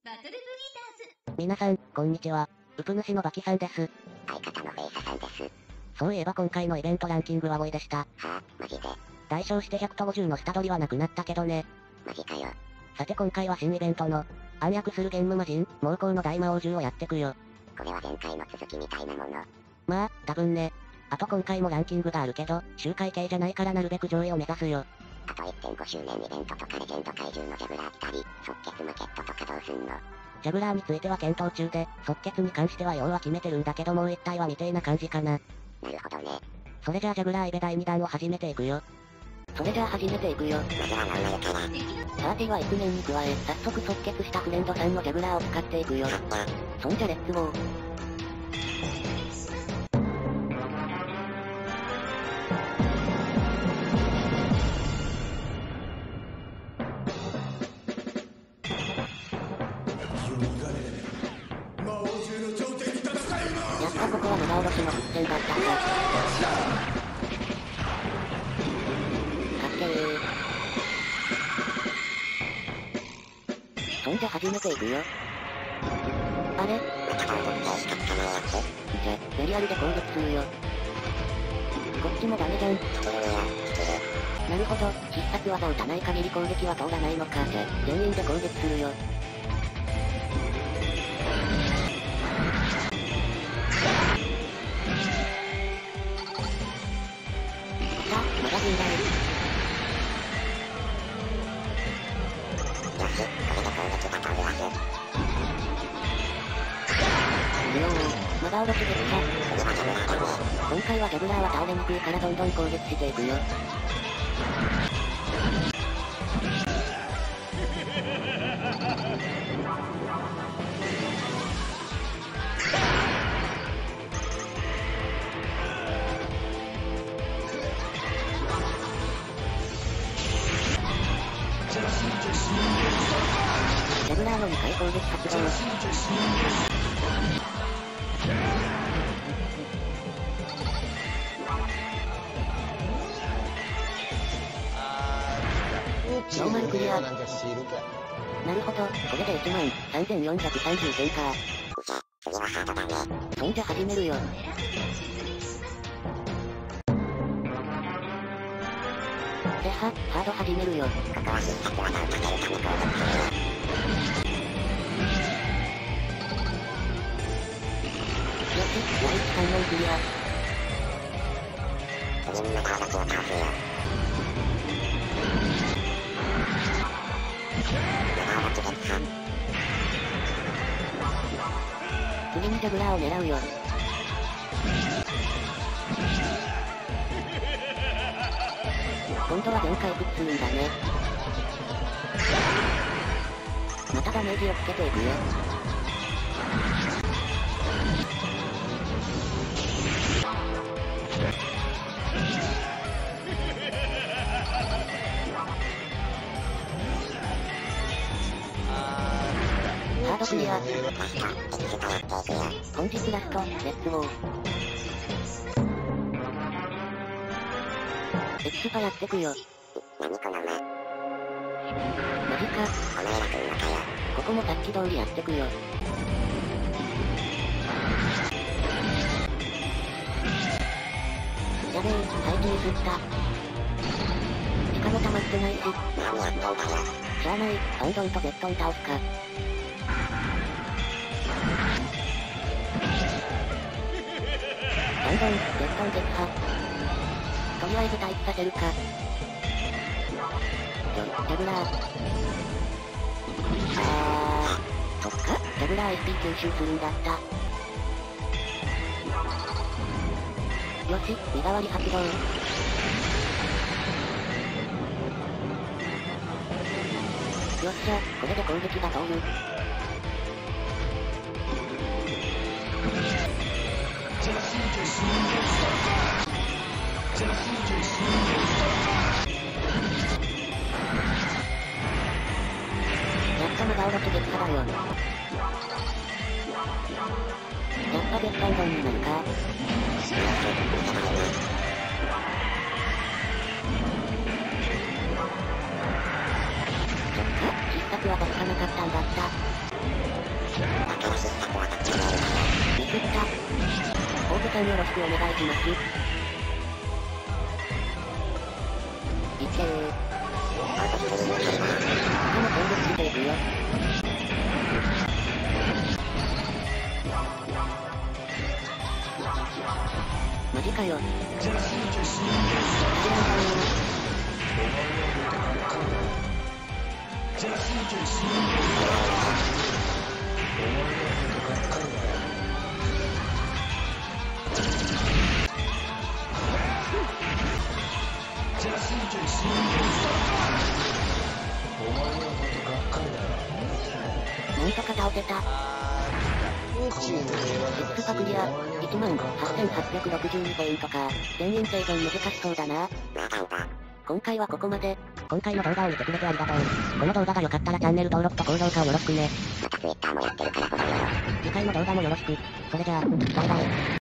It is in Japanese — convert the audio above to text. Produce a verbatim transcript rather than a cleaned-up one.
バトルブリーダーズ。 皆さん、こんにちは。ウプ主のバキさんです。 相方のフェイサさんです。 そういえば今回のイベントランキングはごいでした。 はぁ、あ、マジで。 代償してひゃくごじゅうの下取りはなくなったけどね。 マジかよ。 さて今回は新イベントの、暗躍するゲンム魔人、猛攻の大魔王獣をやってくよ。 これは前回の続きみたいなもの。 まあ、多分ね。あと今回もランキングがあるけど、周回系じゃないからなるべく上位を目指すよ。 あと いってんご 周年イベントとかレジェンド怪獣のジャグラー来たり、即決マケットとかどうすんの？ ジャグラーについては検討中で、即決に関しては要は決めてるんだけどもう一体は未定な感じかな。 なるほどね。 それじゃあジャグラーイベだいにだんを始めていくよ。それじゃあ始めていくよ。 まずはノーマルから。 パーティーは一面に加え、早速即決したフレンドさんのジャグラーを使っていくよ。そんじゃレッツゴー。やっぱここは長おろしの伏線だったんだ。かっけー。そんじゃ始めていくよ。あれ？じゃ、ベリアルで攻撃するよ。こっちもダメじゃん。なるほど、必殺技打たない限り攻撃は通らないのか。じゃ、全員で攻撃するよ。さあ、まだ分だよ。 よし、これで攻撃が通るわけ。 レオー、まだおろしできた。 次はジャグラーだね。 今回はジャグラーは倒れにくいからどんどん攻撃していくよ。ジャグラーのにかい攻撃発動。ノーマルクリア。なるほど、これでいちまんさんぜんよんひゃくさんじゅうてんか。 じゃ、次はハードだね。 そんじゃ始めるよ。では、ハード始めるよ。 ここは必殺技をかけるため攻撃するよ。 よし、だいいち関門クリア。 次にも攻撃を倒すよ。長おろし撃破。 次にジャグラーを狙うよ。今度は全回復するんだね。またダメージをつけていくよ。ハードクリア。 ラスト、エキストやっていくよ。 本日ラスト、レッツゴー。エキスパやってくよ。 何この間。 マジか。 お前ら来んのかよ。 ここもさっき通りやってくよ。やべえ、最近吸った。しかも溜まってないし。 何やってんだよ。 しゃあない、ファンドンとゼットン倒すか。ファンドン、ゼットン撃破。とりあえず待機させるか。ちょ、ジャグラー。あー、そっか、ジャグラー エスピー 吸収するんだった。よし、身代わり発動。よっしゃ、これで攻撃が通る。やっと長おろし撃破だよ。やっぱ絶対ドンになるか。そっか、必殺技つかなかったんだった。 ミスった。大手さんよろしくお願いします。いっけー。でも攻撃していくよ。マジかよ。なんとか倒せた。エクスパクリア、いちまんはっせんはっぴゃくろくじゅうにポイントか。全員生存難しそうだな。今回はここまで。今回の動画を見てくれてありがとう。この動画が良かったらチャンネル登録と高評価をよろしくね。 また Twitter もやってるからフォローよろ。 次回の動画もよろしく。それじゃあ、バイバイ。